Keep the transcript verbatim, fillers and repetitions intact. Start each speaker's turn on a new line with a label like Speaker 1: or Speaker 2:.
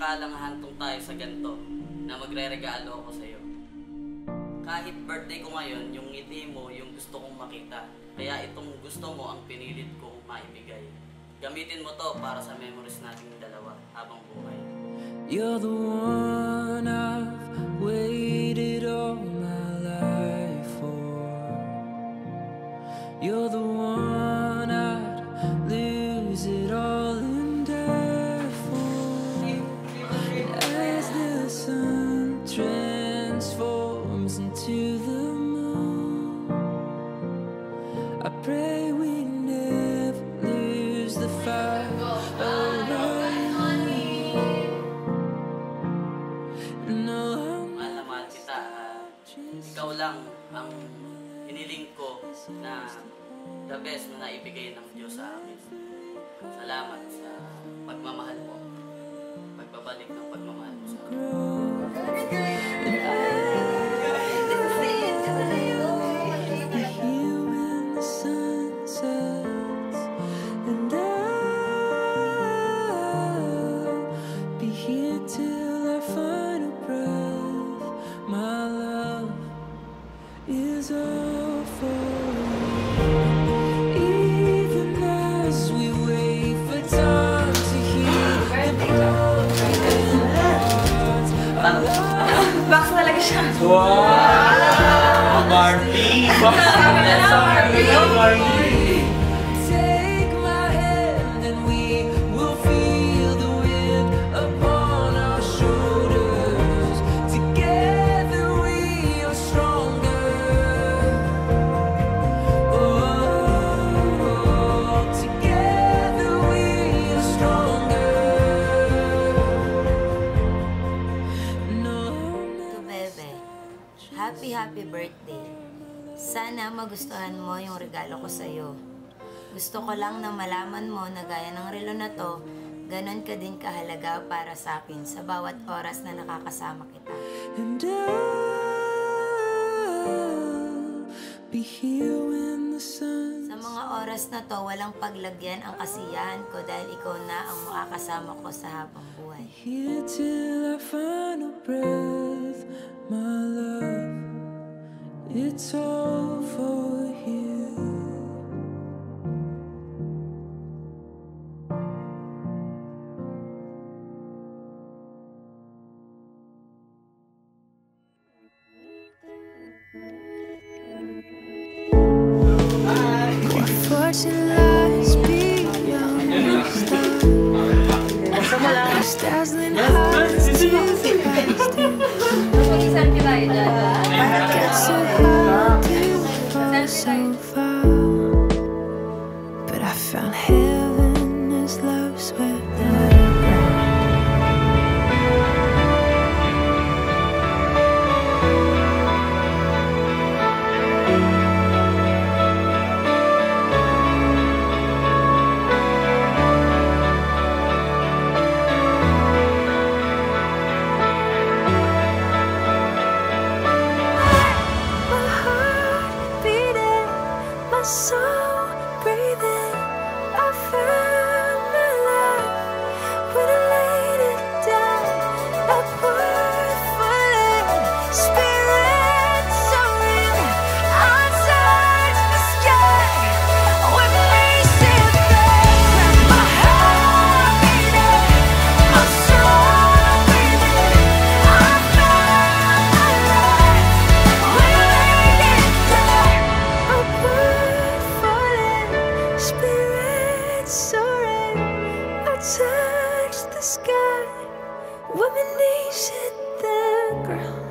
Speaker 1: akala nga hantong tayo sa ganito na magre-regalo ako sa'yo. Kahit birthday ko ngayon, yung ngiti mo, yung gusto kong makita. Kaya itong gusto mo ang pinilit kong maibigay. Gamitin mo to para sa memories nating dalawa habang buhay.
Speaker 2: You're the one I've waited all my life for. You're the one I'd lose it all and die for. As the sun transforms into the moon, I pray we never lose the fire.
Speaker 1: Mahal na mahal kita. Uh, ikaw lang ang hiniling ko na the best na naibigay ng Diyos sa akin. Salamat sa pagmamahal mo. Pagbabalik ng pagmamahal mo sa akin.
Speaker 2: Is all for you. Even as we wait for time to heal the broken hearts.
Speaker 3: Box talaga siya.
Speaker 4: Wow! Marty! Box talaga Marty!
Speaker 2: Take my hand and we will feel the wind upon our shoulders. Together we are stronger.
Speaker 5: Happy, happy birthday. Sana magustuhan mo yung regalo ko sa'yo. Gusto ko lang na malaman mo na gaya ng relo na to, ganon ka din kahalaga para sa akin sa bawat oras na nakakasama kita.
Speaker 2: And I'll be here when the sun...
Speaker 5: Sa mga oras na to, walang paglagyan ang kasiyahan ko dahil ikaw na ang makakasama ko sa habang buhay.
Speaker 2: Here till our final breath, my love. It's all for you. What fortune lies beyond the stars, dazzling hearts to past you. I get so hard to fall so far, but I found heaven as love swept the ground. My soul breathing, I found my life when I laid it down. A word falling, spirit soaring. I touch the sky with me sit there. My heart beating, my soul breathing. I found my life when I laid it down. A word spirit soaring, I touch the sky, when my knees hit the ground.